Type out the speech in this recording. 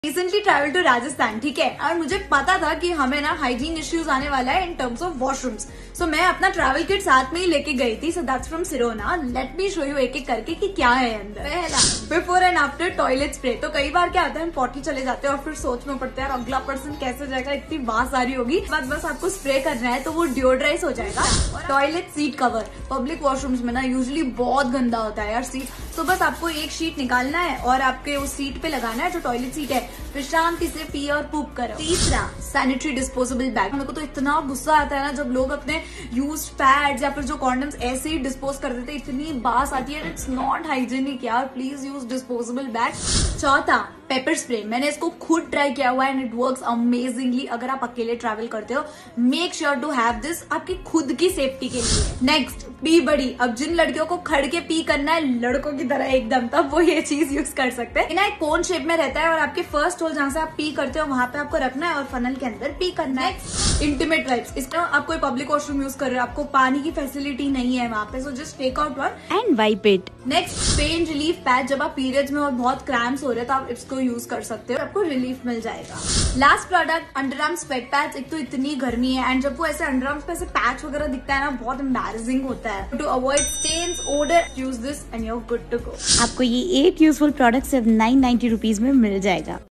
Recently travel to Rajasthan, ठीक है, और मुझे पता था कि हमें ना हाइजीन इश्यूज आने वाला है in terms of washrooms. So मैं अपना ट्रैवल किट साथ में ही लेके गई थी। So that's from Sirona. Let me show you एक एक करके कि क्या है अंदर। पहला, before and after toilet spray. तो कई बार क्या होता है, हम पॉटी चले जाते हैं और फिर सोच में पड़ते हैं यार अगला पर्सन कैसे जाएगा, इतनी बात आ रही होगी। बस आपको स्प्रे करना है तो वो डिओड्राइज हो जाएगा। Toilet seat cover, public washrooms में ना यूजुअली बहुत गंदा होता है यार सीट। तो बस आपको एक शीट निकालना है और आपके उस सीट पे लगाना है जो टॉयलेट सीट है, फिर शांति से पी और पूप करो। तीसरा, सैनिटरी डिस्पोजेबल बैग। मेरे को तो इतना गुस्सा आता है ना जब लोग अपने यूज्ड पैड्स या फिर जो कॉन्डम्स ऐसे ही डिस्पोज कर देते हैं, इतनी बास आती है। इट्स नॉट हाइजीनिक यार, प्लीज यूज डिस्पोजेबल बैग। चौथा, पेपर स्प्रे। मैंने इसको खुद ट्राई किया हुआ है एंड इट वर्क्स अमेजिंगली। अगर आप अकेले ट्रैवल करते हो, make sure to have this आपकी खुद की सेफ्टी के लिए। नेक्स्ट, पी बड़ी। अब जिन लड़कियों को खड़ के पी करना है लड़कों की तरह एकदम, तब वो ये चीज यूज कर सकते हैं। ना एक कोन शेप में रहता है और आपके फर्स्ट होल जहां से आप पी करते हो वहां पे आपको रखना है और फनल के अंदर पी करना है। Intimate wipes. इसमें आप कोई पब्लिक वॉशरूम यूज कर रहे हो, आपको पानी की फैसिलिटी नहीं है वहां पे, so just take out one and wipe it. Next, pain relief patch. जब आप पीरियड्स में और बहुत क्रैम्प्स हो रहे हैं तो आप इसको यूज कर सकते हो, आपको रिलीफ मिल जाएगा। Last product, underarm sweat patch. एक तो इतनी गर्मी है एंड जब वो ऐसे अंडरआर्म्स पे ऐसे पैच वगैरह दिखता है ना, बहुत एम्बैरेसिंग होता है। To avoid stains, odour, use this and you are good to go. आपको ये 8 यूजफुल प्रोडक्ट सिर्फ 990 रुपीज में मिल जाएगा।